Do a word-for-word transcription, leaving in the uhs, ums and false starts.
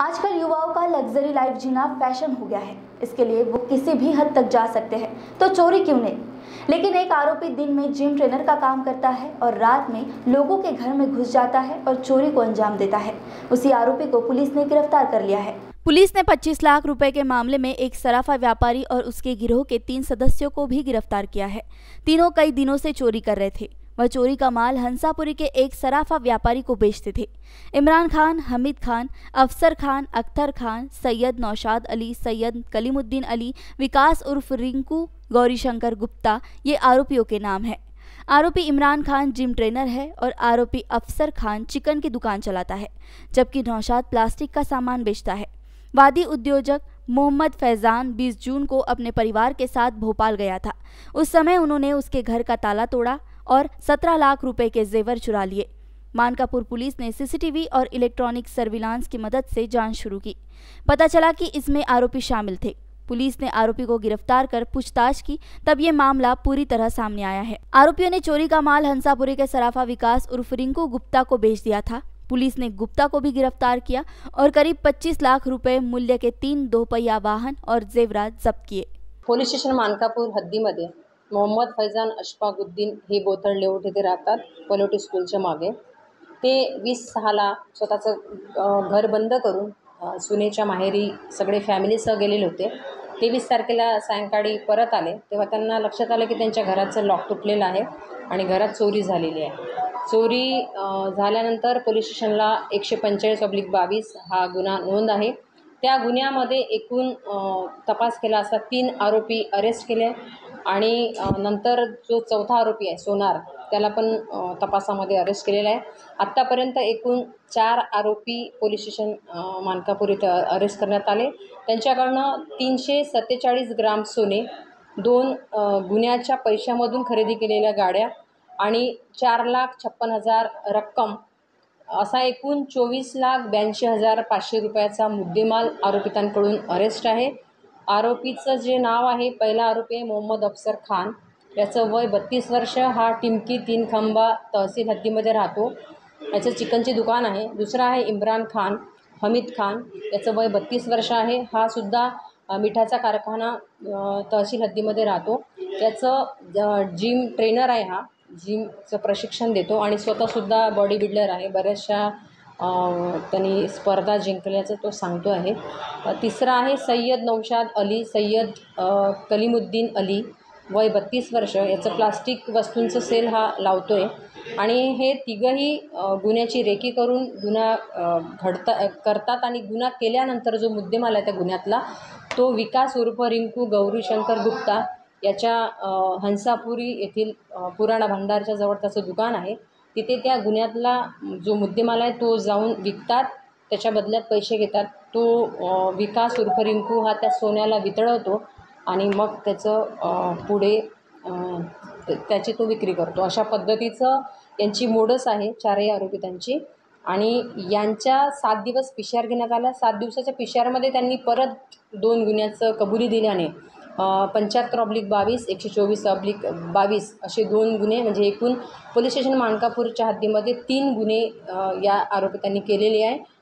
आजकल युवाओं का लग्जरी लाइफ जीना फैशन हो गया है। इसके लिए वो किसी भी हद तक जा सकते हैं, तो चोरी क्यों नहीं। लेकिन एक आरोपी दिन में जिम ट्रेनर का काम करता है और रात में लोगों के घर में घुस जाता है और चोरी को अंजाम देता है। उसी आरोपी को पुलिस ने गिरफ्तार कर लिया है। पुलिस ने पच्चीस लाख रुपए के मामले में एक सराफा व्यापारी और उसके गिरोह के तीन सदस्यों को भी गिरफ्तार किया है। तीनों कई दिनों से चोरी कर रहे थे। वह चोरी का माल हंसापुरी के एक सराफा व्यापारी को बेचते थे। इमरान खान, हमीद खान, अफसर खान, अख्तर खान, सैयद नौशाद अली, सैयद कलीमुद्दीन अली, विकास उर्फ रिंकू, गौरीशंकर गुप्ता ये आरोपियों के नाम है। आरोपी इमरान खान जिम ट्रेनर है और आरोपी अफसर खान चिकन की दुकान चलाता है, जबकि नौशाद प्लास्टिक का सामान बेचता है। वादी उद्योजक मोहम्मद फैजान बीस जून को अपने परिवार के साथ भोपाल गया था। उस समय उन्होंने उसके घर का ताला तोड़ा और सत्रह लाख रुपए के जेवर चुरा लिए। मानकापुर पुलिस ने सीसीटीवी और इलेक्ट्रॉनिक सर्विलांस की मदद से जांच शुरू की। पता चला कि इसमें आरोपी शामिल थे। पुलिस ने आरोपी को गिरफ्तार कर पूछताछ की, तब ये मामला पूरी तरह सामने आया है। आरोपियों ने चोरी का माल हंसापुरी के सराफा विकास उर्फ रिंकू गुप्ता को बेच दिया था। पुलिस ने गुप्ता को भी गिरफ्तार किया और करीब पच्चीस लाख रुपए मूल्य के तीन दोपहिया वाहन और जेवरात जप्त किए। पोलीस स्टेशन मानकापूर हद्दीमध्ये मोहम्मद फैजान अशफाकुद्दीन हे बोथड लेआउट येथे राहतात, पलोटी स्कूलच्या मागे। ते वीस सहाला स्वतःचं घर बंद करून सुनेच्या माहेरी सगळे फॅमिलीसह गेलेले होते। तेवीस तारखेला सायंकाळी परत आले तेव्हा त्यांना लक्षात आलं की त्यांच्या घराचं लॉक तुटलेलं आहे आणि घरात चोरी झालेली आहे। चोरी झाल्यानंतर पोलीस स्टेशनला एकशे पंचेचाळीस ऑब्लिक बावीस हा गुन्हा नोंद आहे। त्या गुन्ह्यामध्ये एकूण तपास केला असता तीन आरोपी अरेस्ट केले आणि नंतर जो चौथा आरोपी आहे सोनार त्याला पण तपासामध्ये अरेस्ट केलेला आहे। आत्तापर्यंत एकूण चार आरोपी पोलीस स्टेशन मानकापूर इथे अरेस्ट करण्यात आले। त्यांच्याकडनं तीनशे सत्तेचाळीस ग्राम सोने, दोन गुन्ह्याच्या पैशामधून खरेदी केलेल्या गाड्या आणि चार लाख छप्पन हजार रक्कम असा एकूण चोवीस लाख ब्याऐंशी हजार पाचशे रुपयाचा मुद्देमाल आरोपितांकडून अरेस्ट आहे। आरोपीचं जे नाव आहे, पहिला आरोपी आहे मोहम्मद अफसर खान, याचं वय बत्तीस वर्ष, हा टिमकी तीन खंबा तहसील हद्दीमध्ये राहतो, याचं चिकनची दुकान आहे। दुसरा आहे इम्रान खान, हमीद खान, याचं वय बत्तीस वर्ष आहे, हा सुद्धा मिठाचा कारखाना तहसील हद्दीमध्ये राहतो। त्याचं जिम ट्रेनर आहे, हा जिमचं प्रशिक्षण देतो आणि स्वतःसुद्धा बॉडी बिल्डर आहे। बऱ्याचशा त्यांनी स्पर्धा जिंकल्याचं तो सांगतो आहे। तिसरा आहे सैयद नौशाद अली, सैयद कलीमुद्दीन अली, वय बत्तीस वर्ष, याचं प्लास्टिक वस्तूंचं सेल हा लावतो आहे आणि हे तिघंही गुन्ह्याची रेकी करून गुन्हा घडता करतात आणि गुन्हा केल्यानंतर जो मुद्देमाल आहे त्या गुन्ह्यातला तो विकास उर्फ रिंकू गौरीशंकर गुप्ता याच्या हंसापुरी येथील पुराणा भंडारच्या जवळ त्याचं दुकान आहे। तिथे त्या गुन्ह्यातला जो मुद्देमाल आहे तो जाऊन विकतात, त्याच्या बदल्यात पैसे घेतात। तो विकास उर्फ रिंकू हा त्या सोन्याला वितळवतो आणि मग त्याचं पुढे त्याची तो विक्री करतो। अशा पद्धतीचं यांची मोडस आहे चारही आरोपितांची आणि यांच्या सात दिवस पी सी आर घेण्यात आला। सात दिवसाच्या पी सी आरमध्ये त्यांनी परत दोन गुन्ह्याचं कबुली दिल्याने पंच्याहत्तर ऑब्लिक बावीस, एकशे चोवीस ऑब्लिक बावीस असे दोन गुन्हे म्हणजे एकूण पोलीस स्टेशन मानकापूरच्या हद्दीमध्ये तीन गुन्हे या आरोपितांनी केलेले आहे।